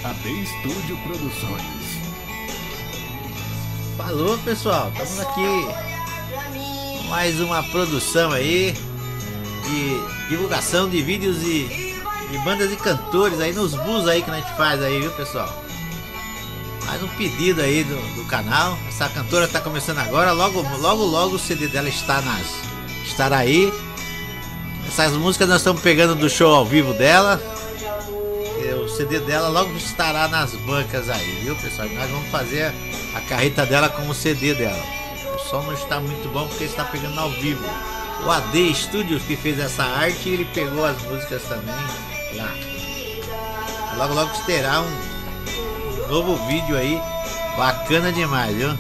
AD Studio Produções. Falou, pessoal, estamos aqui com mais uma produção aí de divulgação de vídeos e bandas e cantores aí nos bus aí que a gente faz aí, viu, pessoal? Mais um pedido aí do canal. Essa cantora está começando agora, logo o CD dela estará aí. Essas músicas nós estamos pegando do show ao vivo dela. O CD dela logo estará nas bancas aí, viu, pessoal? E nós vamos fazer a carreta dela com o CD dela. O som não está muito bom porque está pegando ao vivo. O AD Studios que fez essa arte, ele pegou as músicas também lá. Logo terá um novo vídeo aí, bacana demais, viu?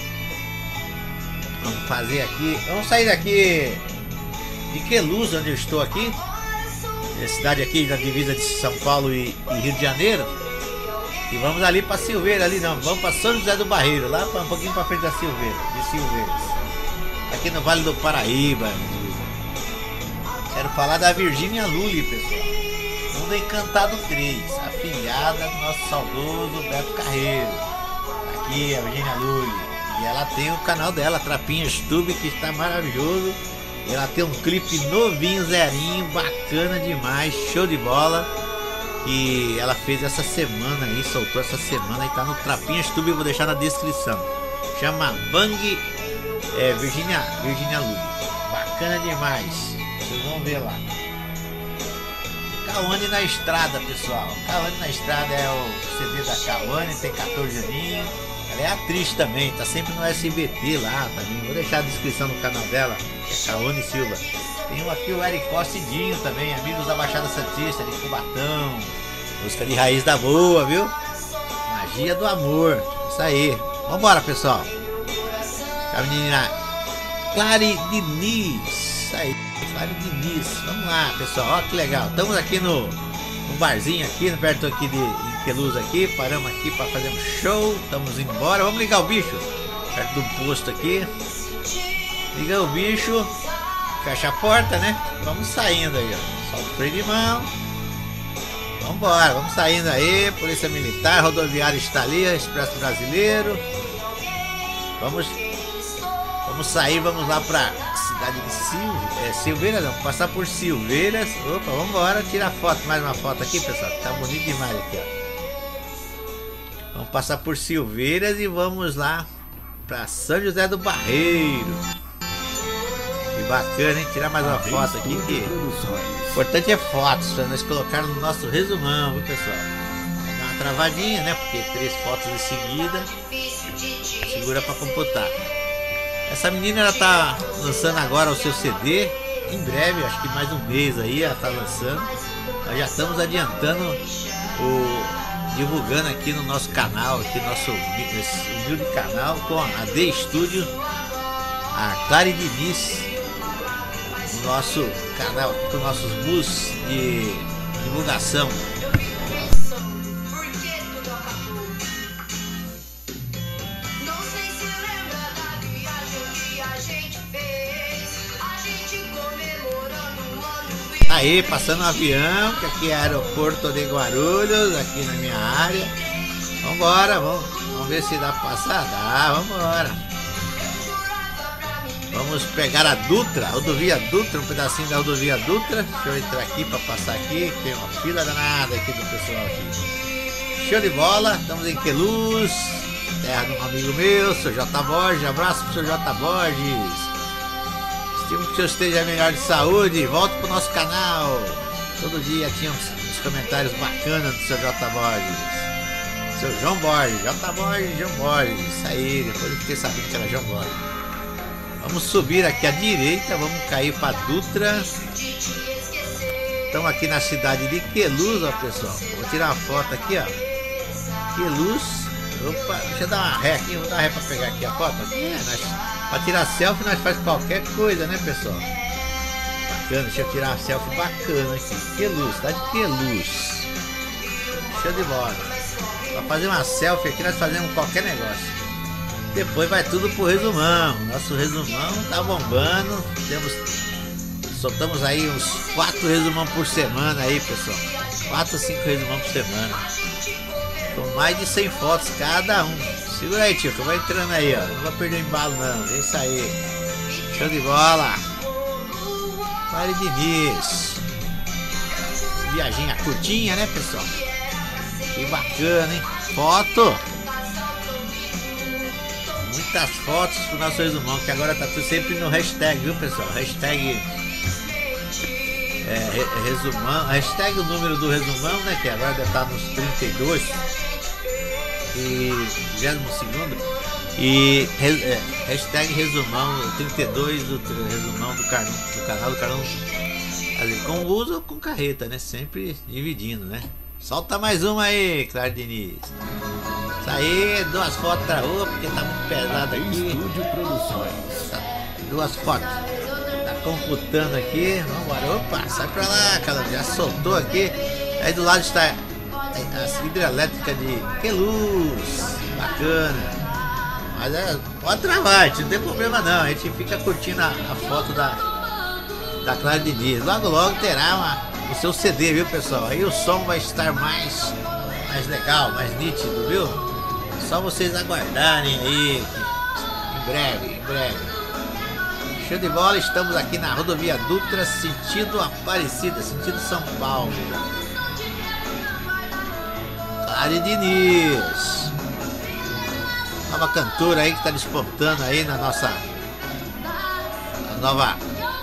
Vamos fazer aqui, vamos sair daqui de Queluz, onde eu estou aqui. É a cidade aqui da divisa de São Paulo e Rio de Janeiro. E vamos ali para Silveira, ali não, vamos para São José do Barreiro, lá um pouquinho para frente da Silveiras. Aqui no Vale do Paraíba. Quero falar da Virgínia Lully, pessoal. Mundo Encantado 3, afilhada do nosso saudoso Beto Carreiro. Aqui a Virgínia Lully. E ela tem o canal dela, Trapinhas Tube, que está maravilhoso. E ela tem um clipe novinho, zerinho, bacana demais, show de bola. Que ela fez essa semana aí, soltou essa semana e tá no Trapinhas Tube, eu vou deixar na descrição. Chama Bang Virgínia Lully. Bacana demais. Vocês vão ver lá. Cauane na Estrada, pessoal. Cauane na Estrada é o CD da Cauane, tem 14 aninhos. Ela é atriz também, tá sempre no SBT lá também. Vou deixar a descrição no canal dela, que é Cauane Silva. Tem aqui o Eric Costa e Dinho também, amigos da Baixada Santista, de Cubatão. Música de raiz da boa, viu? Magia do amor. Isso aí. Vambora, pessoal. A menina Clary Diniz. Isso aí, Clary Diniz. Vamos lá, pessoal. Olha que legal. Estamos aqui no barzinho aqui, perto aqui de Queluz aqui. Paramos aqui para fazer um show. Estamos indo embora. Vamos ligar o bicho. Perto do posto aqui. Liga o bicho. Fecha a porta, né? Vamos saindo aí, ó. Solta o freio de mão. Vambora, vamos saindo aí. Polícia Militar, rodoviária está ali, Expresso Brasileiro. Vamos sair, vamos lá pra cidade de Silveiras, não, passar por Silveiras. Opa, vambora, tirar foto, mais uma foto aqui, pessoal. Tá bonito demais aqui, ó. Vamos passar por Silveiras e vamos lá pra São José do Barreiro. Que bacana, hein? Tirar mais uma foto aqui. Que o importante é fotos, para nós colocar no nosso resumão, viu, pessoal? Vai dar uma travadinha, né? Porque 3 fotos em seguida segura para computar. Essa menina, ela tá lançando agora o seu CD. Em breve, acho que mais um mês aí ela tá lançando. Nós já estamos adiantando, divulgando aqui no nosso canal, aqui nosso humilde canal, com a AD Studio, a Clary Diniz. Nosso canal, com nossos bus de divulgação. Aí, passando um avião, que aqui é aeroporto de Guarulhos, aqui na minha área. Vambora, vamos ver se dá pra passar. Dá, vambora. Vamos pegar a Dutra, a rodovia Dutra, um pedacinho da rodovia Dutra. Deixa eu entrar aqui para passar aqui, tem uma fila danada aqui do pessoal aqui. Show de bola, estamos em Queluz, terra de um amigo meu, Sr. J. Borges. Abraço pro Sr. J. Borges. Estimo que o senhor esteja melhor de saúde. Volta pro nosso canal. Todo dia tinha uns comentários bacanas do Sr. J. Borges. Sr. João Borges, J. Borges, João Borges. Isso aí, depois eu fiquei sabendo que era João Borges. Vamos subir aqui à direita, vamos cair para Dutra. Estamos aqui na cidade de Queluz, ó, pessoal. Vou tirar uma foto aqui, ó. Queluz. Opa, deixa eu dar uma ré aqui, vou dar uma ré para pegar aqui a foto. Para tirar selfie nós faz qualquer coisa, né, pessoal? Bacana, deixa eu tirar uma selfie bacana aqui. Queluz, cidade de Queluz. Show de bola. Para fazer uma selfie aqui nós fazemos qualquer negócio. Depois vai tudo pro resumão. Nosso resumão tá bombando. Soltamos aí uns 4 resumão por semana aí, pessoal. 4 ou 5 resumão por semana. Com mais de 100 fotos cada um. Segura aí, tio, que eu vou entrando aí, ó. Não vou perder o embalo, não. É isso aí. Show de bola. Clare Diniz. Viaginha curtinha, né, pessoal? Que bacana, hein? Foto. Muitas fotos pro nosso resumão, que agora tá tudo sempre no hashtag, viu, pessoal? Hashtag resumão. Hashtag o número do resumão, né? Que agora deve estar nos 32 e 22º. E hashtag resumão 32 do resumão do canal do Carlão. Com uso ou com carreta, né? Sempre dividindo, né? Solta mais uma aí, Clare Diniz. Isso aí, 2 fotos pra rua, porque tá muito pesado aqui. Estúdio Produções. 2 fotos. Tá computando aqui. Vambora. Opa, sai pra lá, cara. Já soltou aqui. Aí do lado está a hidrelétrica de Queluz. Bacana. Mas pode travar, não tem problema não. A gente fica curtindo a foto da Clare Diniz. Logo logo terá o seu CD, viu, pessoal? Aí o som vai estar mais legal, mais nítido, viu? Só vocês aguardarem aí. Em breve. Show de bola, estamos aqui na rodovia Dutra, sentido Aparecida, sentido São Paulo. Clare Diniz. Nova cantora aí que tá despontando aí na nossa nova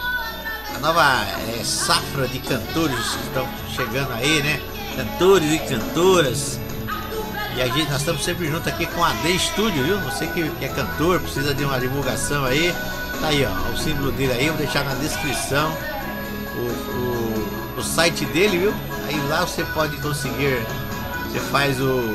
safra de cantores que estão chegando aí, né? Cantores e cantoras. E nós estamos sempre juntos aqui com a D Studio, viu? Você que é cantor, precisa de uma divulgação aí, tá aí, ó, o símbolo dele aí, vou deixar na descrição o site dele, viu? Aí lá você pode conseguir, você faz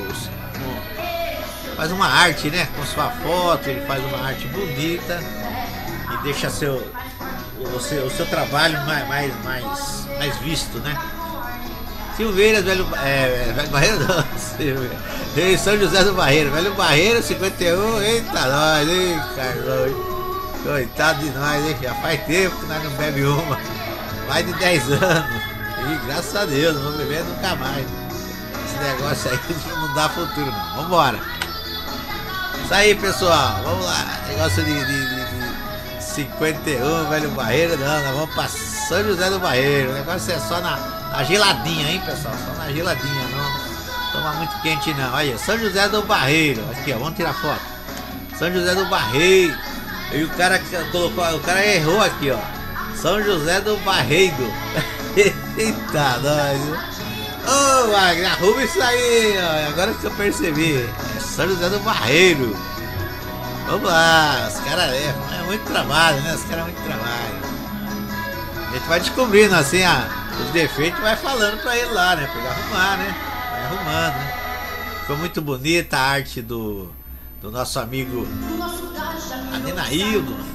faz uma arte, né? Com sua foto, ele faz uma arte bonita e deixa o seu trabalho mais visto, né? Silveiras, velho Barreiro não, São José do Barreiro, velho Barreiro, 51, eita nós, hein, Carlão, coitado de nós, hein, já faz tempo que nós não bebe uma, mais de 10 anos, e graças a Deus, não vou beber nunca mais, esse negócio aí não dá futuro não, vambora, isso aí pessoal, vamos lá, negócio de 51, velho Barreiro, não, nós vamos pra São José do Barreiro, o negócio é só na geladinha, hein, pessoal? Só na geladinha, não toma muito quente, não. Aí, São José do Barreiro. Aqui, ó, vamos tirar foto. São José do Barreiro. E o cara colocou, o cara errou aqui, ó. São José do Barreiro. Eita, nós. Ô, Wagner, arruma isso aí, ó. Agora que eu percebi. É São José do Barreiro. Vamos lá, os caras é muito trabalho, né? Os caras é muito trabalho. A gente vai descobrindo assim, os defeitos, vai falando pra ele lá, né? Pra ele arrumar, né? Vai arrumando, né? Ficou muito bonita a arte do nosso amigo Adenaildo.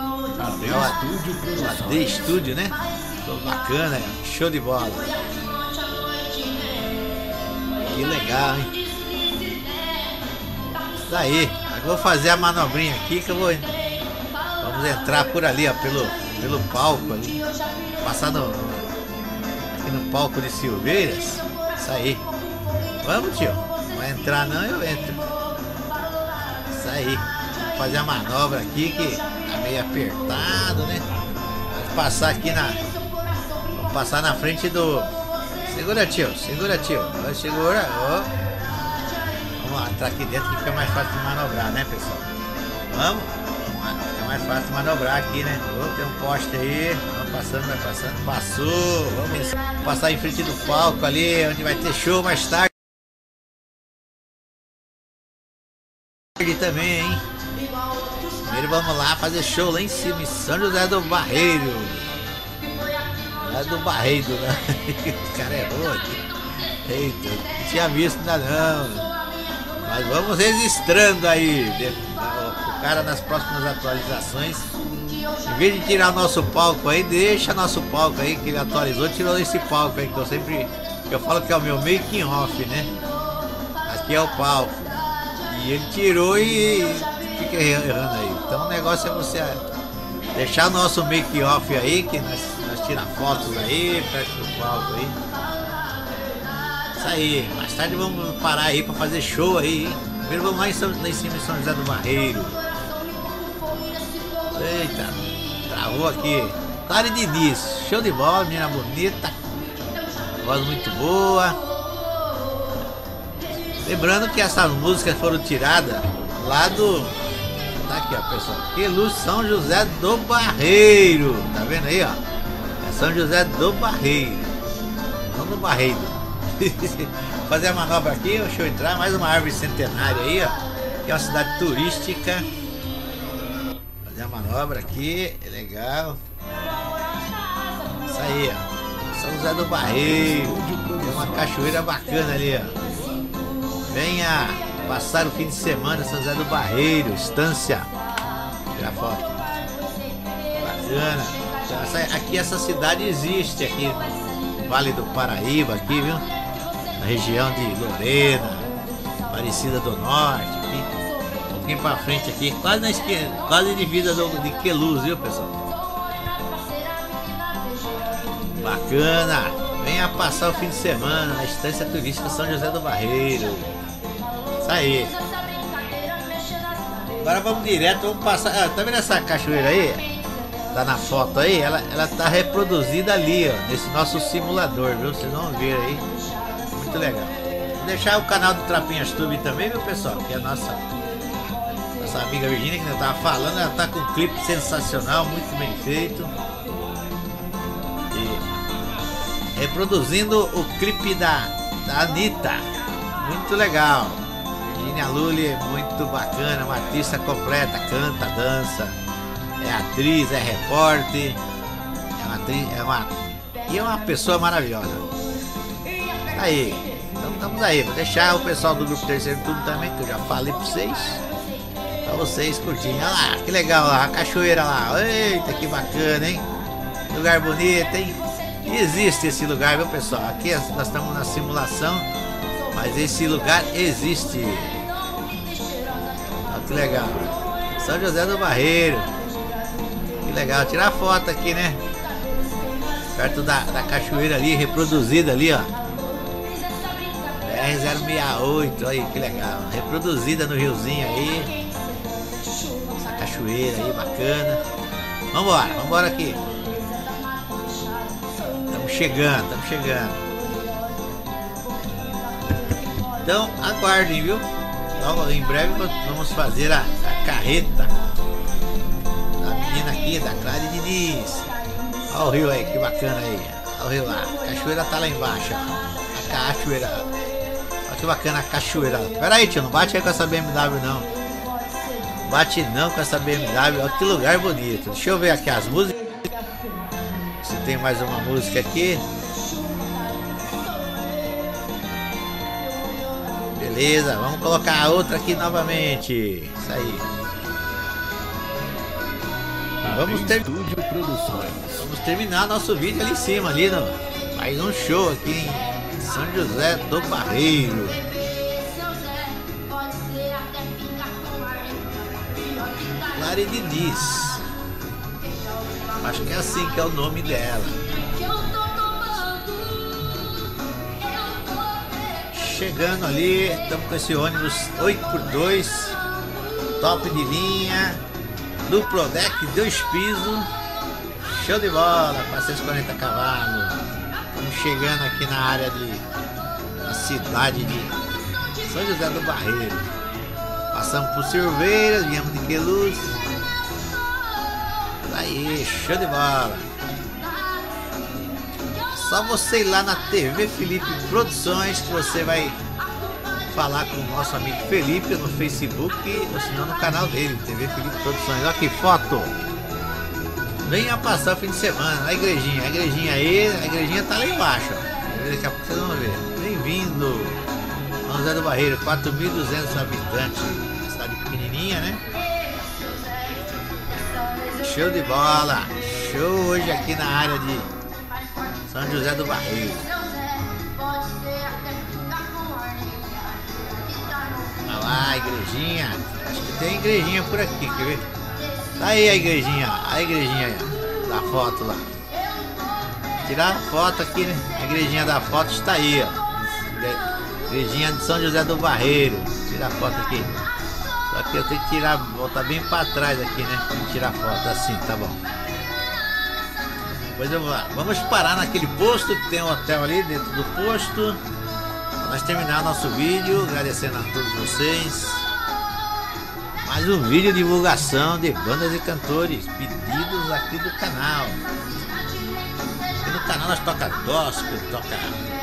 AD Studio, né? Ficou bacana, show de bola. Que legal, hein? Isso aí. Agora vou fazer a manobrinha aqui que eu vou. Vamos entrar por ali, ó, pelo palco ali. Passar aqui no palco de Silveiras. Isso aí. Vamos, tio. Não vai entrar não, eu entro. Isso aí. Vou fazer a manobra aqui que tá meio apertado, né? Vamos passar aqui vamos passar na frente do. Segura, tio. Segura, tio. Segura. Oh. Vamos lá, entrar aqui dentro que fica mais fácil de manobrar, né, pessoal? Vamos? Fica mais fácil de manobrar aqui, né? Oh, tem um poste aí. Vamos passando, vai passando. Passou. Vamos passar em frente do palco ali, onde vai ter show mais tarde também, hein? Primeiro vamos lá fazer show lá em cima, em São José do Barreiro. Lá do Barreiro, né? O cara errou aqui. Eita, não tinha visto ainda não. Mas vamos registrando aí o cara nas próximas atualizações. Em vez de tirar o nosso palco aí, deixa nosso palco aí que ele atualizou, tirou esse palco aí que eu falo que é o meu making off, né? Aqui é o palco. E ele tirou e fica errando aí. Então o negócio é você deixar nosso make off aí, que nós tiramos fotos aí, perto do palco aí. Isso aí, mais tarde vamos parar aí pra fazer show aí, hein? Primeiro vamos lá em cima em São José do Barreiro. Eita, travou aqui. Clara Diniz, show de bola, menina bonita. Voz muito boa. Lembrando que essas músicas foram tiradas lá do... Tá aqui, ó, pessoal. Queluz, São José do Barreiro. Tá vendo aí, ó? É São José do Barreiro. Não do Barreiro. Fazer a manobra aqui, deixa eu entrar. Mais uma árvore centenária aí, ó. Que é uma cidade turística. Fazer a manobra aqui, é legal. Isso aí, ó. São José do Barreiro. Tem uma cachoeira bacana ali, ó. Venha passar o fim de semana em São José do Barreiro, estância. Tirar foto. Bacana. Aqui essa cidade existe aqui no Vale do Paraíba, aqui, viu? Na região de Lorena, Aparecida do Norte, aqui. Um pouquinho pra frente aqui, quase na esquerda, quase de vida de Queluz, viu, pessoal? Bacana. Venha passar o fim de semana na estância turística São José do Barreiro. Isso aí. Agora vamos direto, vamos passar. Tá vendo essa cachoeira aí? Tá na foto aí? Ela tá reproduzida ali, ó, nesse nosso simulador, viu? Vocês vão ver aí. Muito legal. Vou deixar o canal do Trapinhas Tube também, viu, pessoal? Que é a nossa amiga Virgínia, que eu tava falando, ela tá com um clipe sensacional, muito bem feito. E reproduzindo o clipe da Anitta. Muito legal. Virgínia Lully é muito bacana, uma artista completa, canta, dança, é atriz, é repórter, é uma pessoa maravilhosa. Aí, então estamos aí, vou deixar o pessoal do grupo Terceiro Turno também, que eu já falei pra vocês curtirem. Olha lá, que legal lá, a cachoeira lá, eita, que bacana, hein? Lugar bonito, hein? E existe esse lugar, viu, pessoal? Aqui nós estamos na simulação, mas esse lugar existe. Olha que legal. São José do Barreiro. Que legal. Tirar foto aqui, né? Perto da cachoeira ali, reproduzida ali, ó. BR-068. Olha aí, que legal. Reproduzida no riozinho aí. Essa cachoeira aí, bacana. Vambora aqui. Estamos chegando. Então aguardem, viu? Logo em breve vamos fazer a carreta da menina aqui, da Clara Diniz. Olha o rio aí, que bacana aí. Olha o rio lá, a cachoeira tá lá embaixo, ó. A cachoeira. Olha que bacana a cachoeira. Pera aí, tio, não bate aí com essa BMW não. Bate não com essa BMW. Olha que lugar bonito. Deixa eu ver aqui as músicas. Se tem mais uma música aqui. Beleza, vamos colocar a outra aqui novamente. Isso aí. Vamos terminar nosso vídeo ali em cima, ali no, mais um show aqui em São José do Barreiro. Clara Diniz. Acho que é assim que é o nome dela. Chegando ali, estamos com esse ônibus 8x2, top de linha, duplo deck, 2 pisos, show de bola, 440 cavalos. Estamos chegando aqui na área da cidade de São José do Barreiro. Passamos por Silveiras, viemos de Queluz. Aí, show de bola. Só você ir lá na TV Felipe Produções que você vai falar com o nosso amigo Felipe no Facebook ou se não no canal dele, TV Felipe Produções. Olha que foto! Venha passar o fim de semana, a igrejinha aí, a igrejinha tá lá embaixo, ó. Daqui a pouco vocês vão ver. Bem-vindo! São José do Barreiro, 4.200 habitantes, cidade pequenininha, né? Show de bola! Show hoje aqui na área de São José do Barreiro. Olha lá a igrejinha. Acho que tem igrejinha por aqui, quer ver? Tá aí a igrejinha aí, da foto lá. Tirar a foto aqui, né? A igrejinha da foto está aí, ó. Igrejinha de São José do Barreiro. Tira a foto aqui. Só que eu tenho que tirar, voltar bem para trás aqui, né? Pra tirar foto assim, tá bom. Pois vamos parar naquele posto que tem um hotel ali dentro do posto. Pra nós terminar nosso vídeo, agradecendo a todos vocês. Mais um vídeo de divulgação de bandas e cantores pedidos aqui do canal. Aqui no canal nós toca gospel, toca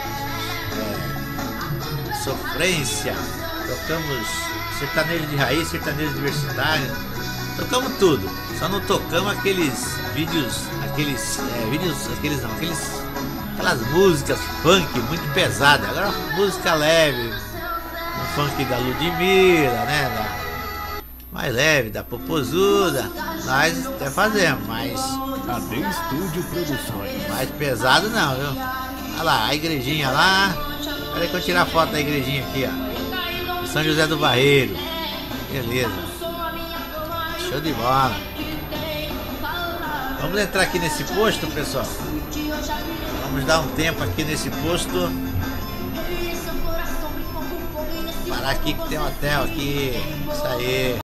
sofrência, tocamos sertanejo de raiz, sertanejo universitário, tocamos tudo. Só não tocamos aquelas músicas funk muito pesadas. Agora música leve, um funk da Ludmilla, né? Mais leve, da Popozuda, nós até fazemos, mas AD Estúdio Produções. mais pesado não, viu? Olha lá, a igrejinha lá. Olha que eu tirar a foto da igrejinha aqui, ó. São José do Barreiro. Beleza. Show de bola. Vamos entrar aqui nesse posto, pessoal. Vamos dar um tempo aqui nesse posto. Parar aqui que tem um hotel aqui. Isso aí.